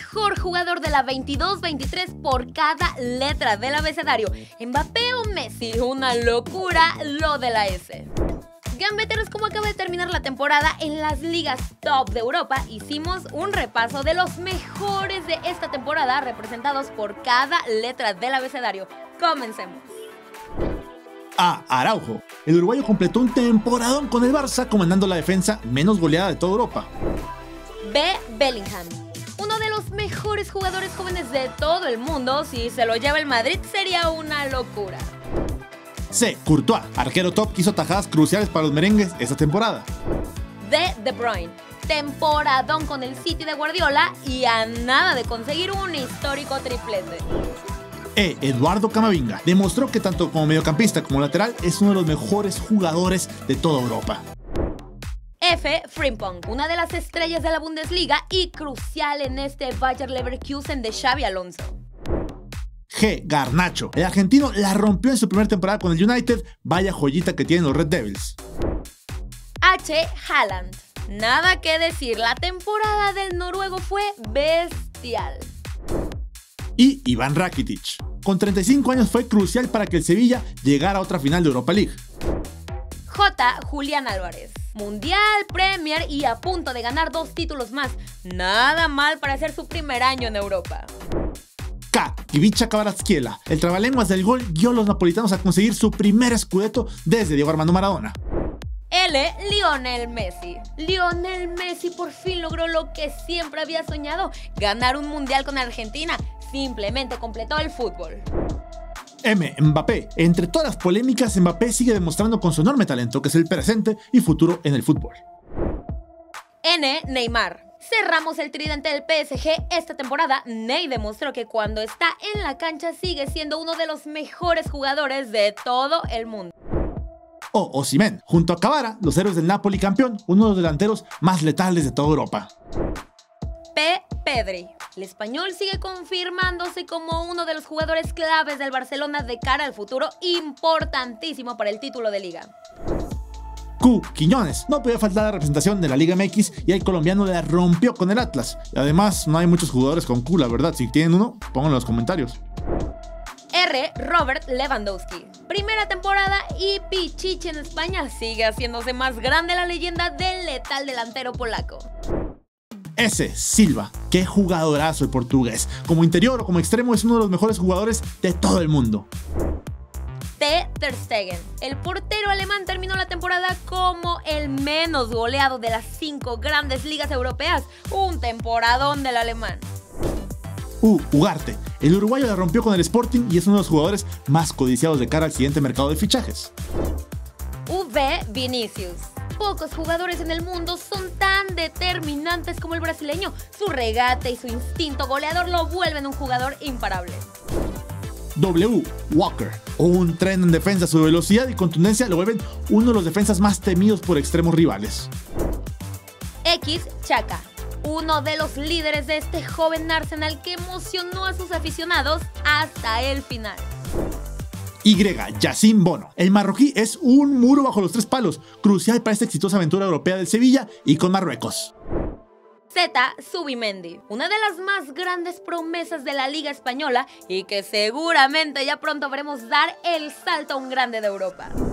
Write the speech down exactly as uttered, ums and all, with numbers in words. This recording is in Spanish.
mejor jugador de la veintidós veintitrés por cada letra del abecedario. ¿Mbappé o Messi? Una locura lo de la S. Gambeteros, como acaba de terminar la temporada en las ligas top de Europa, hicimos un repaso de los mejores de esta temporada representados por cada letra del abecedario. Comencemos. A. Araujo. El uruguayo completó un temporadón con el Barça, comandando la defensa menos goleada de toda Europa. B. Bellingham. Uno de los mejores jugadores jóvenes de todo el mundo. Si se lo lleva el Madrid sería una locura. C. Courtois, arquero top que hizo tajadas cruciales para los merengues esta temporada. D. De Bruyne. Temporadón con el City de Guardiola y a nada de conseguir un histórico triplete. E. Eduardo Camavinga. Demostró que tanto como mediocampista como lateral es uno de los mejores jugadores de toda Europa. F. Frimpong, una de las estrellas de la Bundesliga y crucial en este Bayer Leverkusen de Xabi Alonso. G. Garnacho. El argentino la rompió en su primera temporada con el United, vaya joyita que tienen los Red Devils. H. Haaland. Nada que decir, la temporada del noruego fue bestial. Y Iván Rakitic. Con treinta y cinco años fue crucial para que el Sevilla llegara a otra final de Europa League. J. Julián Álvarez. Mundial, Premier y a punto de ganar dos títulos más. Nada mal para hacer su primer año en Europa. K. Ivica Kvaratskhelia. El trabalenguas del gol guió a los napolitanos a conseguir su primer scudetto desde Diego Armando Maradona. L. Lionel Messi. Lionel Messi por fin logró lo que siempre había soñado, ganar un mundial con Argentina. Simplemente completó el fútbol. M. Mbappé. Entre todas las polémicas, Mbappé sigue demostrando con su enorme talento que es el presente y futuro en el fútbol. N. Neymar. Cerramos el tridente del P S G esta temporada. Ney demostró que cuando está en la cancha sigue siendo uno de los mejores jugadores de todo el mundo. O. Osimhen. Junto a Kvara, los héroes del Napoli campeón, uno de los delanteros más letales de toda Europa. P. Pedri. El español sigue confirmándose como uno de los jugadores claves del Barcelona de cara al futuro, importantísimo para el título de liga. Q. Quiñones. No podía faltar la representación de la Liga M X y el colombiano la rompió con el Atlas. Y además no hay muchos jugadores con Q, la verdad. Si tienen uno, pónganlo en los comentarios. R. Robert Lewandowski. Primera temporada y Pichichi en España. Sigue haciéndose más grande la leyenda del letal delantero polaco. S. Silva. Qué jugadorazo el portugués. Como interior o como extremo es uno de los mejores jugadores de todo el mundo. T. Ter Stegen. El portero alemán terminó la temporada como el menos goleado de las cinco grandes ligas europeas. Un temporadón del alemán. U. Ugarte. El uruguayo la rompió con el Sporting y es uno de los jugadores más codiciados de cara al siguiente mercado de fichajes. V. Vinicius. Pocos jugadores en el mundo son tan determinantes como el brasileño. Su regate y su instinto goleador lo vuelven un jugador imparable. W. Walker. Un tren en defensa, su velocidad y contundencia lo vuelven uno de los defensas más temidos por extremos rivales. X. Chaka. Uno de los líderes de este joven Arsenal que emocionó a sus aficionados hasta el final. Y. Yacine Bono. El marroquí es un muro bajo los tres palos, crucial para esta exitosa aventura europea del Sevilla y con Marruecos. Z. Zubimendi, una de las más grandes promesas de la Liga Española y que seguramente ya pronto veremos dar el salto a un grande de Europa.